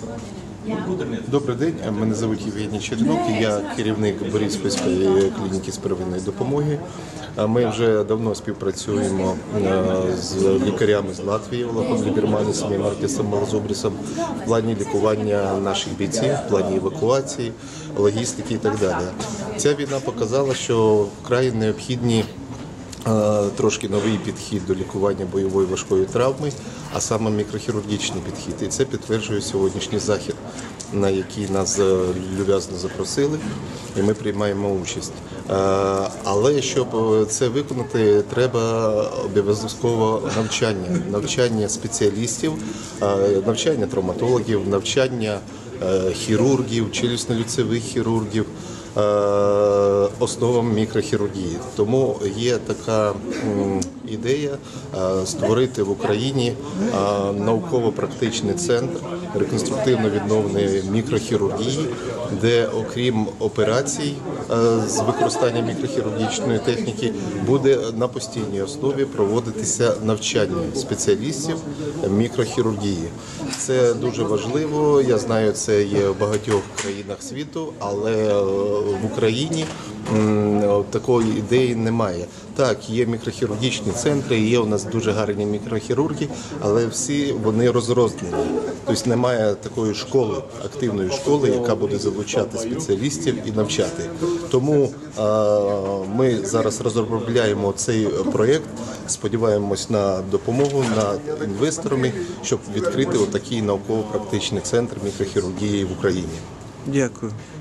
Добрий день, мене звуть Євгеній Чернок, я керівник Бориспільської клініки з первинної допомоги. Ми вже давно співпрацюємо з лікарями з Латвії, Олегом Ліберманісом і Мартісом Малзубрісом в плані лікування наших бійців, в плані евакуації, логістики і так далі. Ця війна показала, що вкрай необхідні трошки новий підхід до лікування бойової важкої травми, а саме мікрохірургічний підхід. І це підтверджує сьогоднішній захід, на який нас люб'язно запросили, і ми приймаємо участь. Але щоб це виконати, треба обов'язково навчання спеціалістів, навчання травматологів, навчання хірургів, челюстно-лицевих хірургів, основам мікрохірургії. Тому є така ідея створити в Україні науково-практичний центр реконструктивно-відновної мікрохірургії, де окрім операцій з використанням мікрохірургічної техніки буде на постійній основі проводитися навчання спеціалістів мікрохірургії. Це дуже важливо, я знаю, це є в багатьох країнах світу, але в Україні такої ідеї немає. Так, є мікрохірургічні центри, є у нас дуже гарні мікрохірурги, але всі вони розрознені. Тобто немає такої школи, активної школи, яка буде залучати спеціалістів і навчати. Тому ми зараз розробляємо цей проєкт, сподіваємось на допомогу, на інвесторами, щоб відкрити отакий науково-практичний центр мікрохірургії в Україні. Дякую.